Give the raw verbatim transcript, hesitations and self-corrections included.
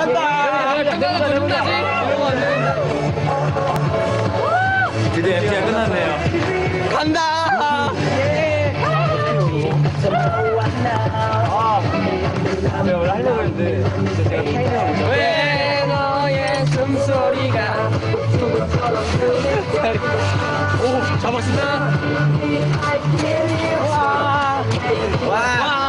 간다. 끝나서 끝나지. 드디어 엠티가 끝났네요. 간다. 아, 내가 원래 하려고 했는데 진짜 제가 타이밍을 못 잡고. 왜 너의 숨소리가 오, 잡았습니다. 와. 와.